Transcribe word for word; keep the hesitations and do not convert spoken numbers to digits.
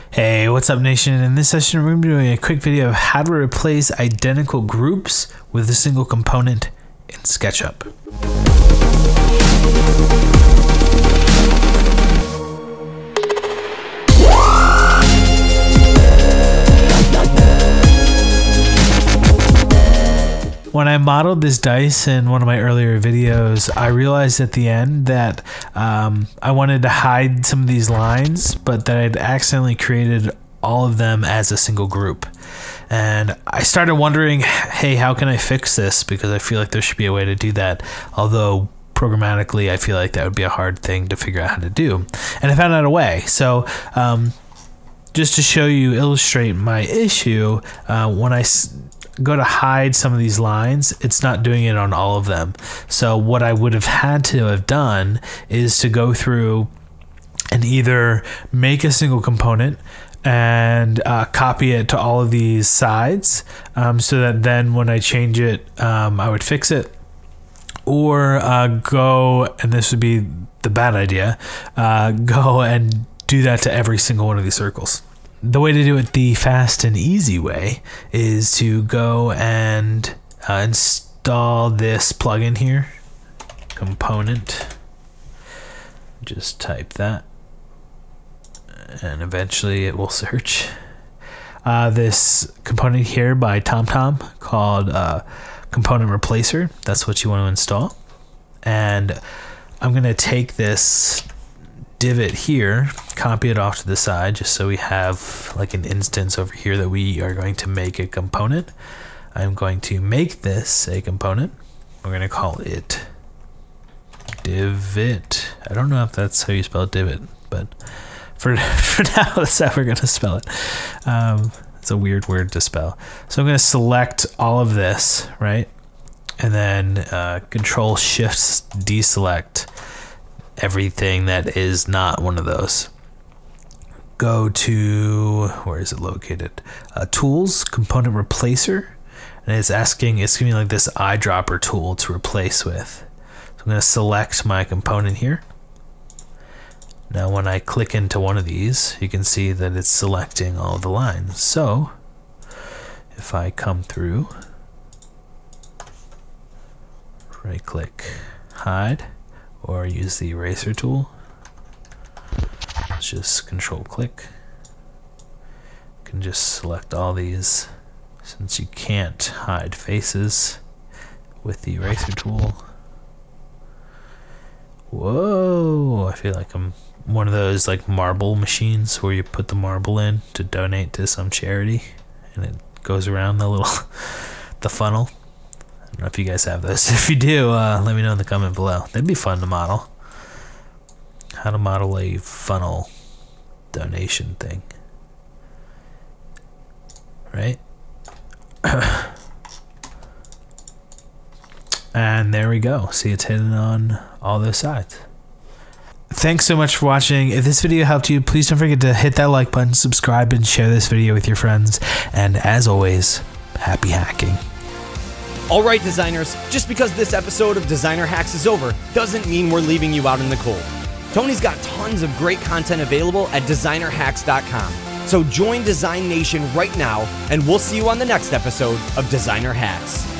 Hey, what's up, nation? In this session, we're going to be doing a quick video of how to replace identical groups with a single component in SketchUp. When I modeled this dice in one of my earlier videos, I realized at the end that um, I wanted to hide some of these lines, but that I'd accidentally created all of them as a single group. And I started wondering, hey, how can I fix this? Because I feel like there should be a way to do that. Although programmatically, I feel like that would be a hard thing to figure out how to do. And I found out a way. So um, just to show you, illustrate my issue, uh, when I go to hide some of these lines, it's not doing it on all of them. So what I would have had to have done is to go through and either make a single component and uh, copy it to all of these sides, um, so that then when I change it, um, I would fix it, or uh, go, and this would be the bad idea, uh, go and do that to every single one of these circles. The way to do it the fast and easy way is to go and uh, install this plugin here, component. Just type that, and eventually it will search. Uh, this component here by TomTom called uh, Component Replacer. That's what you want to install. And I'm going to take this divot here, copy it off to the side just so we have like an instance over here that we are going to make a component. I'm going to make this a component. We're going to call it divot. I don't know if that's how you spell divot, but for, for now that's how we're going to spell it. Um, it's a weird word to spell. So I'm going to select all of this, right? And then uh, Control Shift deselect everything that is not one of those. Go to, where is it located? Uh, tools, Component Replacer, and it's asking, it's giving me like this eyedropper tool to replace with. So I'm going to select my component here. Now when I click into one of these, you can see that it's selecting all the lines. So if I come through, right click, hide, or use the eraser tool. Let's just control click. You can just select all these, since you can't hide faces with the eraser tool. Whoa, I feel like I'm one of those like marble machines where you put the marble in to donate to some charity and it goes around the little the funnel. I don't know if you guys have those. If you do, uh, let me know in the comment below. That'd be fun to model. How to model a funnel donation thing. Right? And there we go. See, it's hidden on all those sides. Thanks so much for watching. If this video helped you, please don't forget to hit that like button, subscribe, and share this video with your friends. And as always, happy hacking. All right, designers, just because this episode of Designer Hacks is over doesn't mean we're leaving you out in the cold. Tony's got tons of great content available at designer hacks dot com. So join Design Nation right now, and we'll see you on the next episode of Designer Hacks.